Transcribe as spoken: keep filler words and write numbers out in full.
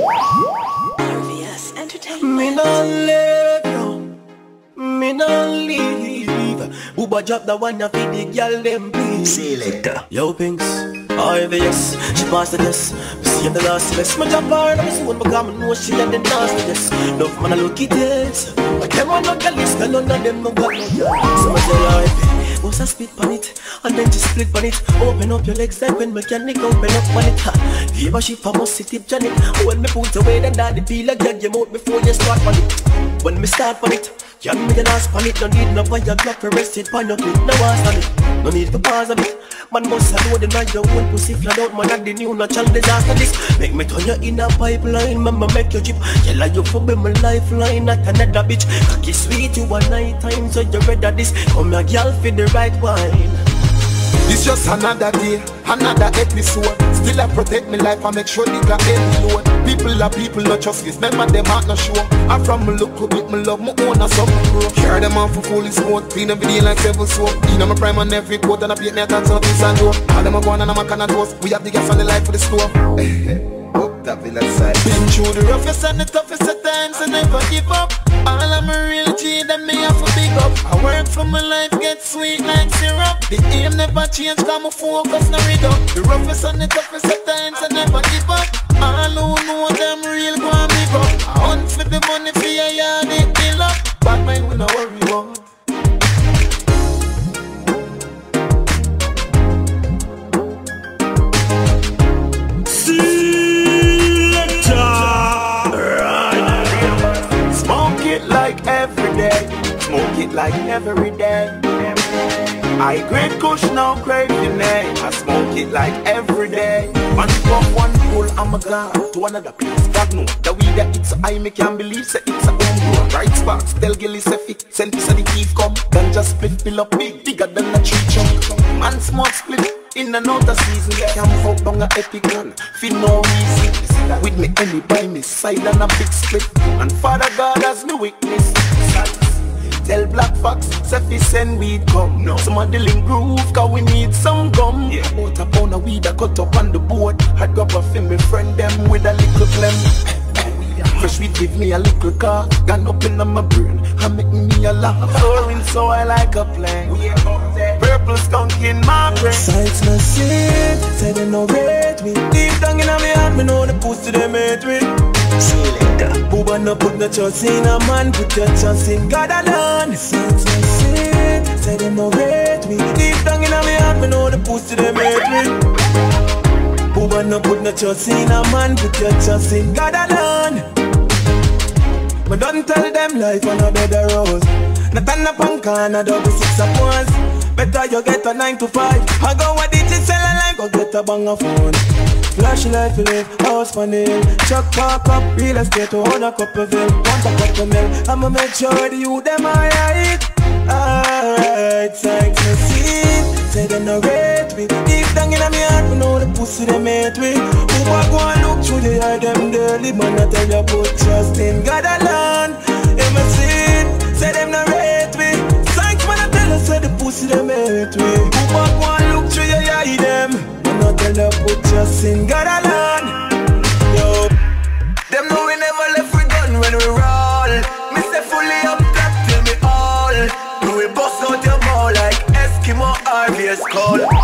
R V S Entertainment. Me not let you, me not leave. Uber drop the one for the girl them please. Selector. Yo Pinks, R V S, she passed the test. Me see in the last semester, me drop her and me soon because me know she and the nastiest. Love man I look it is, but them one not the list, none of them no got no girl. So I say R V S. Was a spit on it, and then just split on it. Open up your legs like when mechanic open up on it. Give a shit for must sit tip Janet. When me put away then daddy feel like get your mouth before you start on it. When me start on it, can me an ass on it. No need no fire block for rest it pan your clip. No ass on it, no need to pause a bit. Man must have know the night your own pussy flat out. Man and the new natural disaster this. Make me turn you in a pipeline, mama make you chip. Yell like you for be my lifeline, not another bitch. Cocky sweet you one night time, so you ready this. Come here girl for the right wine. It's just another day, another episode. Still I protect me life, I make sure they got any load. People are people, not just this, remember them heart not sure. I'm from me look good, me love my own and something bro. Carry them on for fully smoke, clean every day like seven soap. You know my prime on every coat and I paint me a dance on this and door. All them a gone and I'm a can of toast. We have the gas on the light for the store. Up that village side. Been through the roughest and the toughest of times and never give up. All of my real G that me have to big up. I work for my life, get sweet like syrup. The aim never change, cause my focus no rid up. The roughest and the toughest of times I never give up. All who know them real go and big up. I hunt for the money for your yard, they kill up. Bad mind we no worry about. Like every day, smoke it like every day. I grade kush now craving it. I smoke it like every day. Man from one pool, I'm a gone to another place. God know the weed that it's I me can't believe say it's a home. Bright sparks, tell Gilly say fit, send this a the thief come. Then just split fill up big, bigger than a tree chunk. Man smoke split in and out of season. Can't fuck down a epic gun, feel no reason. With me any by me side and a big split. And Father God as me witness. Tell Black Fox, say fi send weed come. No. Some of the link groove, cause we need some gum. Yeah. About a pound of weed I cut up on the board. I'd grab a film, me friend them with a little phlegm. Fresh weed give me a little car. Gone up in my brain, and make me a laugh. Soaring so I like a plane. Purple skunk in my brain. Sights no shit, say they no rate me. Deep down in my heart, me know the pussy they made me. Selector. Booba no put no trust in a man, put your trust in God alone. Sights no shit, say they no rate me. Deep down in my heart, me know the pussy they made me. Booba no put no trust in a man, put your trust in God alone. But don't tell them life on a bed of rose. Not on a punk and a double six at once. Better you get a nine to five. I go a digital line, go get a banger phone. Flash life you live, house for nail. Chuck park up, real estate to own a couple bill. Want a couple mil, I'ma make sure the you them alright. Alright, sight me see. Say they no rate me. Deep down in my heart, we know the pussy they made me. Who I go and look through the eye them dirty. Man I tell you put trust in God alone. In my seat, say them no rate me. Sight man I tell you say the pussy they made me. Who I go and look through your eye them. Man I tell you put trust in God alone. Yo, them know we never left we gun when we roll. Me say fully up top till me all. Do we bust out your mouth like Eskimo R V S call.